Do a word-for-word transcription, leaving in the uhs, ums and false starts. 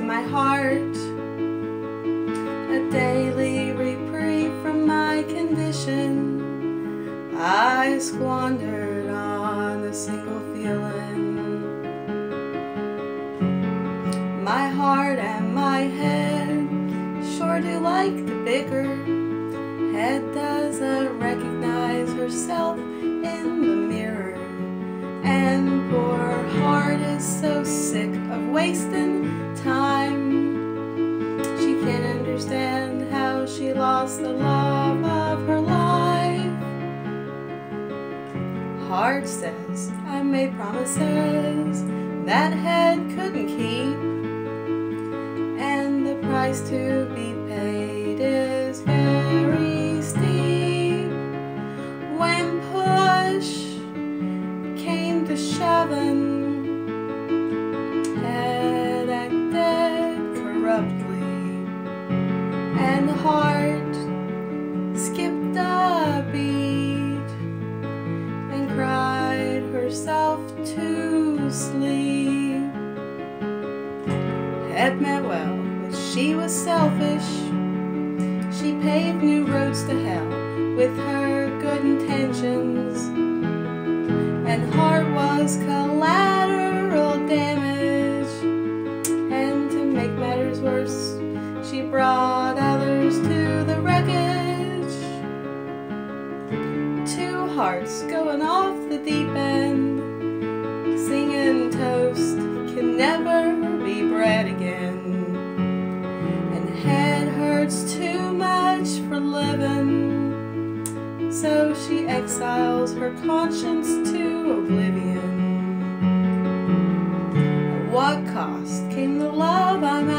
my heart a daily reprieve from my condition. I squandered on a single feeling. My heart and my head sure do like the bicker. Head doesn't recognize herself in the mirror, and poor heart is so sick of wasting time. She can't understand how she lost the love of her life. Heart says I made promises that head couldn't keep, and the price to be paid is very steep. When push came to shoving, head acted corruptly, and the heart skipped a beat and cried herself to sleep. Head meant well, but she was selfish. She paved new roads to hell with her good intentions, and heart was collateral damage. And to make matters worse, she brought others to the wreckage. Two hearts going off the deep end, singing toast can never be bred again. And head hurts too much for living, so she exiles her conscience to oblivion. At what cost came the love I'm